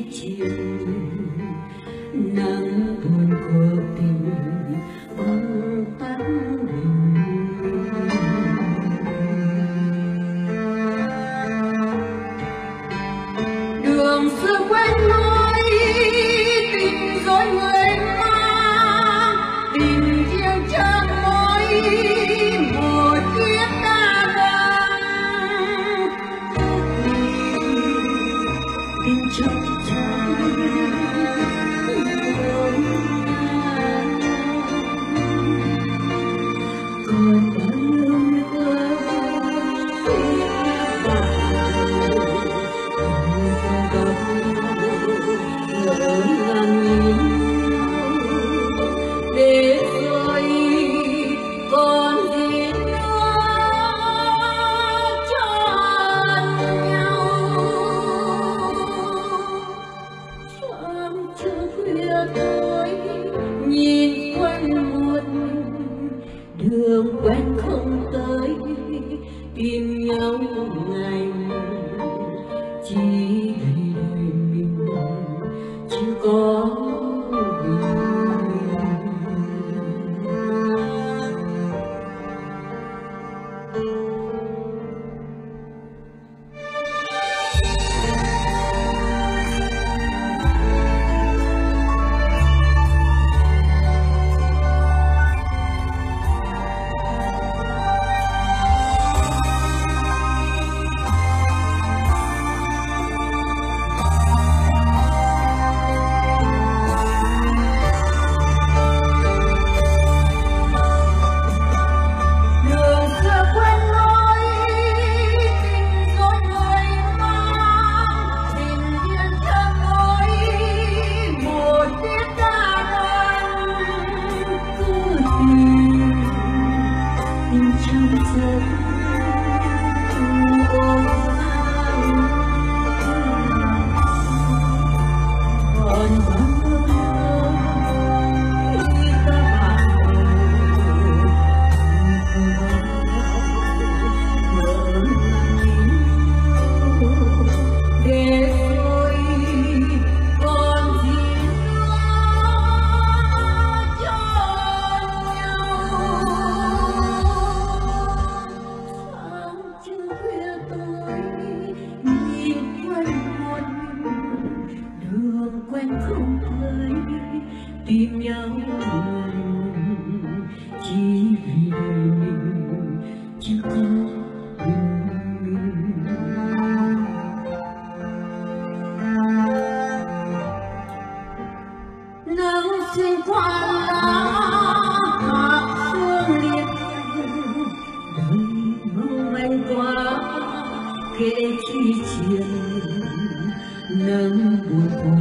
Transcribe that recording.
chiều nắng buồn của tình vắng tắt mình. Đường xưa quen lối tình dối người mang tình riêng cho mỗi một kiếp ta đang tình trong để rồi còn gì nữa cho nhau. Trong trưa khuya tối nhìn quanh một đường quen không tới tìm nhau ngày chỉ vì đời mình chưa có. Quen không tới tìm nhau chỉ vì đời mình chưa có mình. Nắng xuyên qua lá hạt sương liệt đời mong manh quá kể chi chuyện nắng buồn.